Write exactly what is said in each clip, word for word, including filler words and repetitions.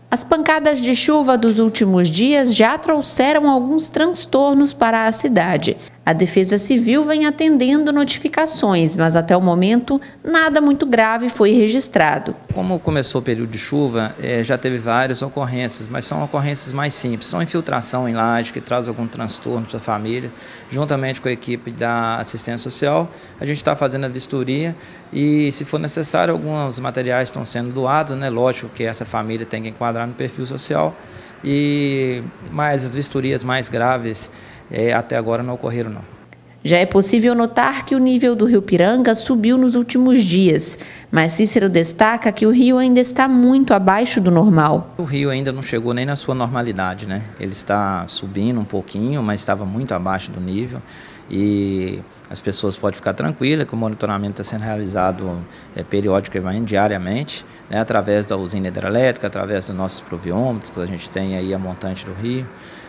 As pancadas de chuva dos últimos dias já trouxeram alguns transtornos para a cidade. A Defesa Civil vem atendendo notificações, mas até o momento nada muito grave foi registrado. Como começou o período de chuva, é, já teve várias ocorrências, mas são ocorrências mais simples. Só infiltração em laje, que traz algum transtorno para a família. Juntamente com a equipe da assistência social, a gente está fazendo a vistoria e, se for necessário, alguns materiais estão sendo doados, né? Lógico que essa família tem que enquadrar no perfil social, e mas as vistorias mais graves é, até agora não ocorreram, não. Já é possível notar que o nível do Rio Piranga subiu nos últimos dias, mas Cícero destaca que o rio ainda está muito abaixo do normal. O rio ainda não chegou nem na sua normalidade, né? Ele está subindo um pouquinho, mas estava muito abaixo do nível, e as pessoas podem ficar tranquilas que o monitoramento está sendo realizado é, periodicamente, diariamente, né, através da usina hidrelétrica, através dos nossos pluviômetros, que a gente tem aí a montante do rio.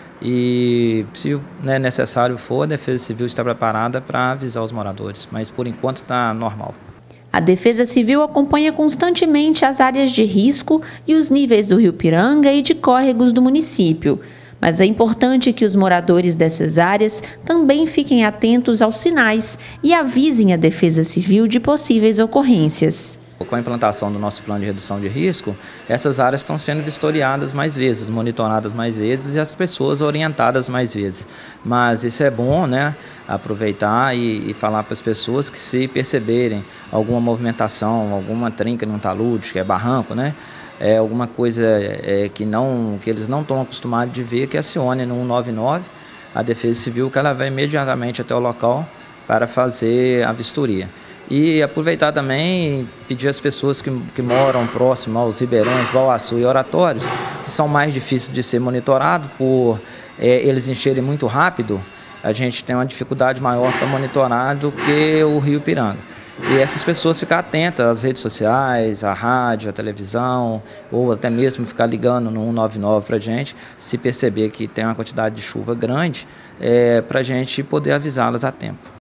E, se né, necessário for, a Defesa Civil está preparada para avisar os moradores, mas por enquanto está normal. A Defesa Civil acompanha constantemente as áreas de risco e os níveis do Rio Piranga e de córregos do município. Mas é importante que os moradores dessas áreas também fiquem atentos aos sinais e avisem a Defesa Civil de possíveis ocorrências. Com a implantação do nosso plano de redução de risco, essas áreas estão sendo vistoriadas mais vezes, monitoradas mais vezes e as pessoas orientadas mais vezes. Mas isso é bom, né? Aproveitar e, e falar para as pessoas que, se perceberem alguma movimentação, alguma trinca num talude, que é barranco, né? É alguma coisa é, que, não, que eles não estão acostumados de ver, que acione no cento e noventa e nove, a Defesa Civil, que ela vai imediatamente até o local para fazer a vistoria. E aproveitar também e pedir às pessoas que, que moram próximo aos ribeirões, Bauaçu e Oratórios, que são mais difíceis de ser monitorados por é, eles encherem muito rápido. A gente tem uma dificuldade maior para monitorar do que o Rio Piranga. E essas pessoas ficar atentas às redes sociais, à rádio, à televisão, ou até mesmo ficar ligando no cento e noventa e nove para a gente, se perceber que tem uma quantidade de chuva grande, é, para a gente poder avisá-las a tempo.